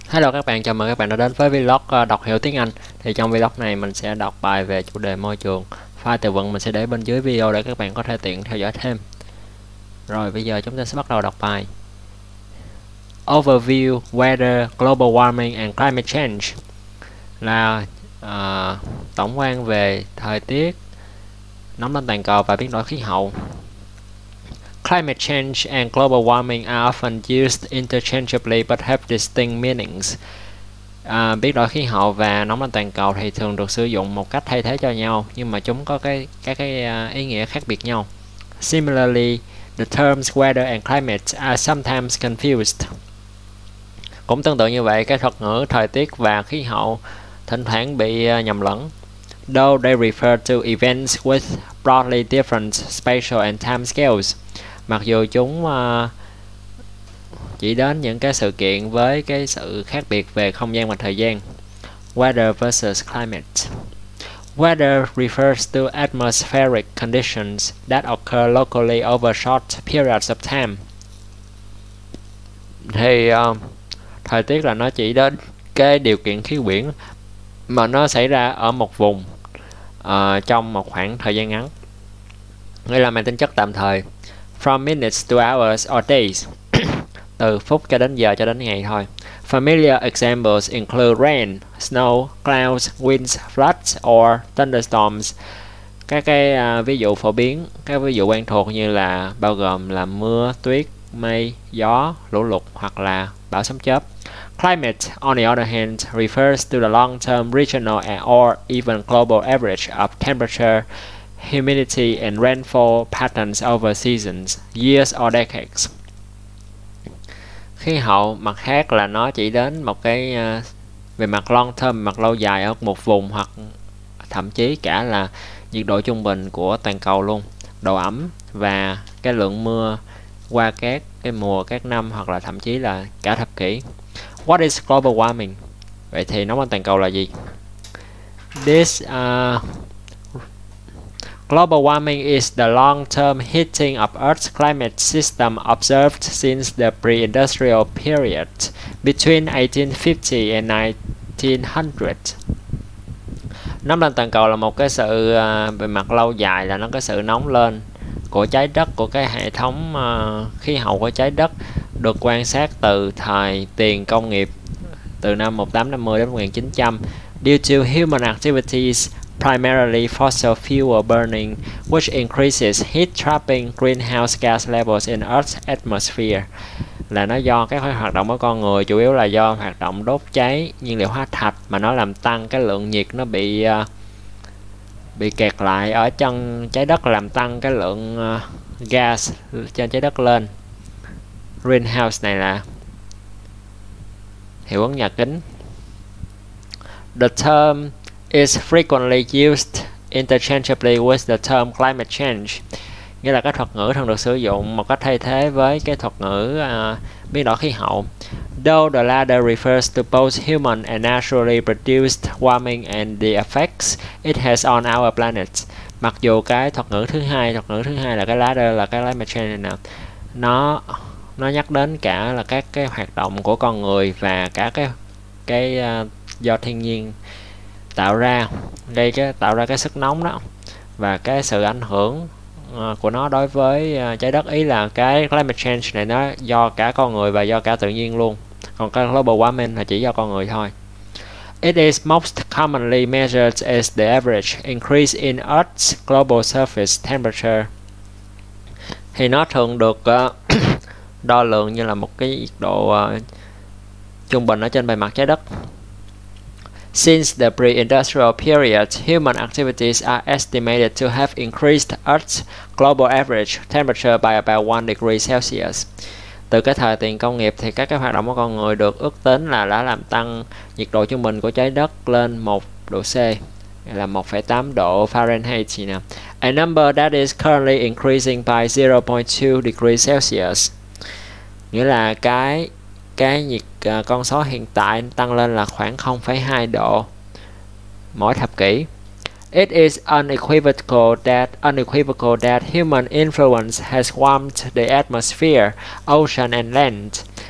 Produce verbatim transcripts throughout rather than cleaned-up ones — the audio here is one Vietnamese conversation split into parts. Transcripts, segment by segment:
Hello các bạn, chào mừng các bạn đã đến với vlog ờ, đọc hiểu tiếng Anh. Thì trong vlog này mình sẽ đọc bài về chủ đề môi trường. File từ vựng mình sẽ để bên dưới video để các bạn có thể tiện theo dõi thêm. Rồi bây giờ chúng ta sẽ bắt đầu đọc bài. Overview, Weather, Global Warming and Climate Change là uh, tổng quan về thời tiết, nóng lên toàn cầu và biến đổi khí hậu. Climate change and global warming are often used interchangeably but have distinct meanings. À, biến đổi khí hậu và nóng lên toàn cầu thì thường được sử dụng một cách thay thế cho nhau, nhưng mà chúng có cái các cái uh, ý nghĩa khác biệt nhau. Similarly, the terms weather and climate are sometimes confused. Cũng tương tự như vậy, cái thuật ngữ thời tiết và khí hậu thỉnh thoảng bị uh, nhầm lẫn. Though they refer to events with broadly different spatial and time scales. Mặc dù chúng uh, chỉ đến những cái sự kiện với cái sự khác biệt về không gian và thời gian. Weather versus climate. Weather refers to atmospheric conditions that occur locally over short periods of time. Thì uh, thời tiết là nó chỉ đến cái điều kiện khí quyển mà nó xảy ra ở một vùng uh, trong một khoảng thời gian ngắn. Nghĩa là mang tính chất tạm thời. From minutes to hours or days. Từ phút cho đến giờ cho đến ngày thôi. Familiar examples include rain, snow, clouds, winds, floods or thunderstorms. Các cái uh, ví dụ phổ biến, các ví dụ quen thuộc như là bao gồm là mưa, tuyết, mây, gió, lũ lụt hoặc là bão sấm chớp. Climate, on the other hand, refers to the long-term regional or even global average of temperature, humidity and rainfall patterns over seasons, years or decades. Khí hậu mặt khác là nó chỉ đến một cái uh, về mặt long term, mặt lâu dài ở một vùng hoặc thậm chí cả là nhiệt độ trung bình của toàn cầu luôn, độ ẩm và cái lượng mưa qua các cái mùa các năm hoặc là thậm chí là cả thập kỷ. What is global warming? Vậy thì nóng lên toàn cầu là gì? This uh, Global warming is the long-term heating of Earth's climate system observed since the pre-industrial period between eighteen fifty and nineteen hundred. Nóng lên toàn cầu là một cái sự uh, về mặt lâu dài, là nó có sự nóng lên của trái đất, của cái hệ thống uh, khí hậu của trái đất được quan sát từ thời tiền công nghiệp, từ năm một nghìn tám trăm năm mươi đến một nghìn chín trăm, due to human activities, primarily fossil fuel burning, which increases heat trapping greenhouse gas levels in Earth's atmosphere. Là nó do các hoạt động của con người, chủ yếu là do hoạt động đốt cháy nhiên liệu hóa thạch mà nó làm tăng cái lượng nhiệt, nó bị uh, bị kẹt lại ở chân trái đất, làm tăng cái lượng uh, gas trên trái đất lên. Greenhouse này là hiệu ứng nhà kính. The term is frequently used interchangeably with the term climate change. Nghĩa là cái thuật ngữ thường được sử dụng một cách thay thế với cái thuật ngữ uh, biến đổi khí hậu. Though the latter refers to both human and naturally produced warming and the effects it has on our planet. Mặc dù cái thuật ngữ thứ hai, thuật ngữ thứ hai là cái latter, là cái climate change này nè, nó nó nhắc đến cả là các cái hoạt động của con người và cả cái cái uh, do thiên nhiên tạo ra, gây cái tạo ra cái sức nóng đó, và cái sự ảnh hưởng uh, của nó đối với uh, trái đất. Ý là cái climate change này nó do cả con người và do cả tự nhiên luôn, còn cái global warming là chỉ do con người thôi. It is most commonly measured as the average increase in Earth's global surface temperature. Thì nó thường được uh, đo lường như là một cái nhiệt độ uh, trung bình ở trên bề mặt trái đất. Since the pre-industrial period, human activities are estimated to have increased Earth's global average temperature by about one degree Celsius. Từ cái thời tiền công nghiệp thì các cái hoạt động của con người được ước tính là đã làm tăng nhiệt độ trung bình của trái đất lên một độ C, là một phẩy tám độ Fahrenheit gì nè. A number that is currently increasing by zero point two degrees Celsius. Nghĩa là cái cái nhiệt uh, con số hiện tại tăng lên là khoảng không phẩy hai độ mỗi thập kỷ. It is unequivocal that unequivocal that human influence has warmed the atmosphere, ocean and land.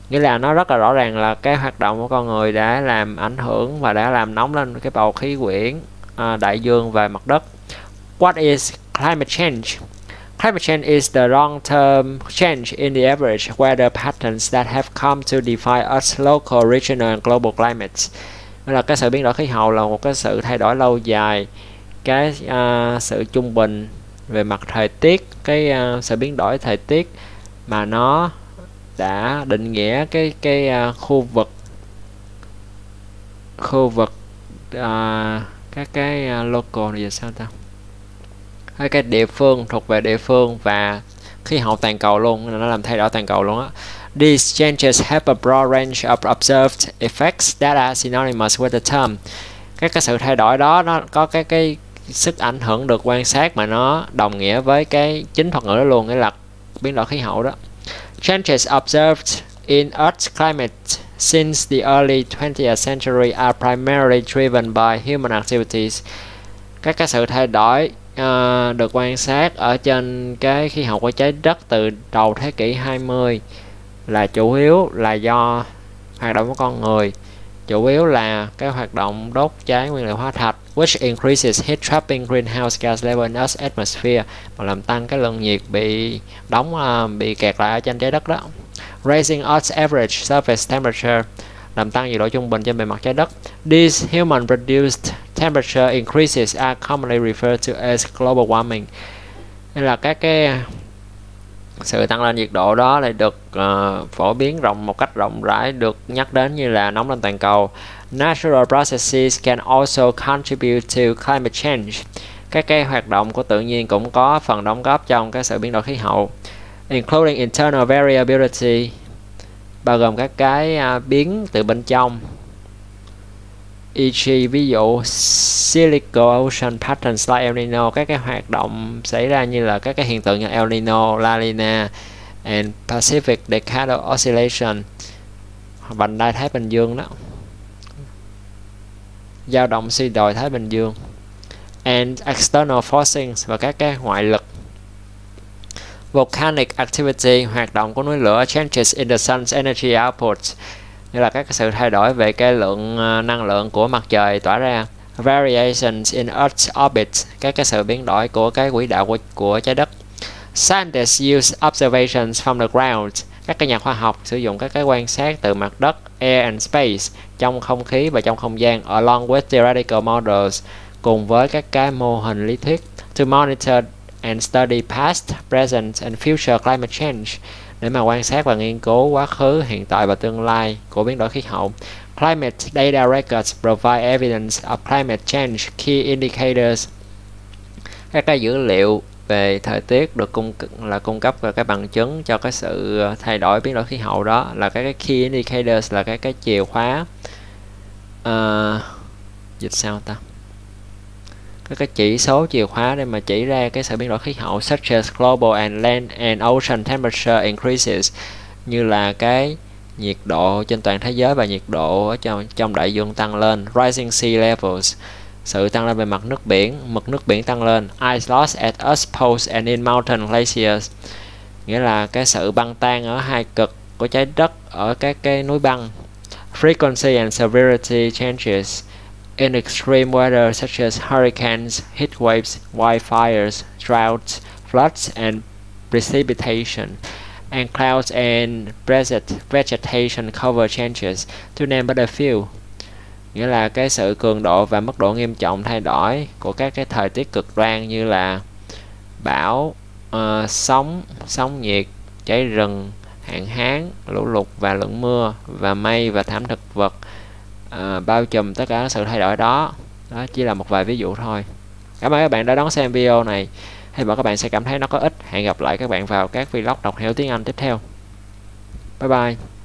Nghĩa là nó rất là rõ ràng là cái hoạt động của con người đã làm ảnh hưởng và đã làm nóng lên cái bầu khí quyển, à, đại dương và mặt đất. What is climate change? Climate change is the long-term change in the average weather patterns that have come to define Earth's local, regional and global climates. Đó là cái sự biến đổi khí hậu là một cái sự thay đổi lâu dài, cái uh, sự trung bình về mặt thời tiết, cái uh, sự biến đổi thời tiết mà nó đã định nghĩa cái cái uh, khu vực khu vực uh, các cái uh, local này giờ sao ta? Cái cái địa phương thuộc về địa phương và khí hậu toàn cầu luôn, nó làm thay đổi toàn cầu luôn á. These changes have a broad range of observed effects that are synonymous with the term. Các cái sự thay đổi đó nó có cái cái sức ảnh hưởng được quan sát mà nó đồng nghĩa với cái chính thuật ngữ đó luôn, nghĩa là biến đổi khí hậu đó. Changes observed in Earth's climate since the early twentieth century are primarily driven by human activities. Các cái sự thay đổi uh, được quan sát ở trên cái khí hậu của trái đất từ đầu thế kỷ hai mươi là chủ yếu là do hoạt động của con người, chủ yếu là cái hoạt động đốt cháy nguyên liệu hóa thạch, which increases heat trapping greenhouse gas level in Earth's atmosphere, mà làm tăng cái lượng nhiệt bị đóng uh, bị kẹt lại ở trên trái đất đó. Raising Earth's average surface temperature, làm tăng nhiệt độ trung bình trên bề mặt trái đất. These human produced temperature increases are commonly referred to as global warming. Đây là các cái sự tăng lên nhiệt độ đó lại được uh, phổ biến rộng một cách rộng rãi, được nhắc đến như là nóng lên toàn cầu. Natural processes can also contribute to climate change. Các cái hoạt động của tự nhiên cũng có phần đóng góp trong cái sự biến đổi khí hậu, including internal variability, bao gồm các cái uh, biến từ bên trong, e giê ví dụ cyclical ocean patterns like El Nino, các cái hoạt động xảy ra như là các cái hiện tượng như El Nino, La Nina and Pacific Decadal Oscillation, vành đai Thái Bình Dương đó, dao động suy đồi Thái Bình Dương, and external forcings, và các cái ngoại lực. Volcanic activity, hoạt động của núi lửa. Changes in the sun's energy output, như là các sự thay đổi về cái lượng uh, năng lượng của mặt trời tỏa ra. Variations in Earth's orbit, các cái sự biến đổi của cái quỹ đạo của, của trái đất. Scientists use observations from the ground, các cái nhà khoa học sử dụng các cái quan sát từ mặt đất, air and space, trong không khí và trong không gian, along with theoretical models, cùng với các cái mô hình lý thuyết, to monitor and study past, present and future climate change, để mà quan sát và nghiên cứu quá khứ, hiện tại và tương lai của biến đổi khí hậu. Climate data records provide evidence of climate change key indicators. Các cái dữ liệu về thời tiết được cung là cung cấp và cái bằng chứng cho cái sự thay đổi biến đổi khí hậu đó, là các cái key indicators, là các cái chìa khóa uh, dịch sao ta các cái chỉ số chìa khóa để mà chỉ ra cái sự biến đổi khí hậu, such as global and land and ocean temperature increases, như là cái nhiệt độ trên toàn thế giới và nhiệt độ ở trong trong đại dương tăng lên. Rising sea levels, sự tăng lên về mặt nước biển, mực nước biển tăng lên. Ice loss at Earth's poles and in mountain glaciers, nghĩa là cái sự băng tan ở hai cực của trái đất ở các cái núi băng. Frequency and severity changes in extreme weather such as hurricanes, heat waves, wildfires, droughts, floods and precipitation, and clouds and vegetation cover changes, to name but a few. Nghĩa là cái sự cường độ và mức độ nghiêm trọng thay đổi của các cái thời tiết cực đoan như là bão, uh, sóng, sóng nhiệt, cháy rừng, hạn hán, lũ lụt và lượng mưa, và mây và thảm thực vật, À, bao trùm tất cả sự thay đổi đó. Đó chỉ là một vài ví dụ thôi. Cảm ơn các bạn đã đón xem video này. Hy vọng các bạn sẽ cảm thấy nó có ích. Hẹn gặp lại các bạn vào các vlog đọc hiểu tiếng Anh tiếp theo. Bye bye.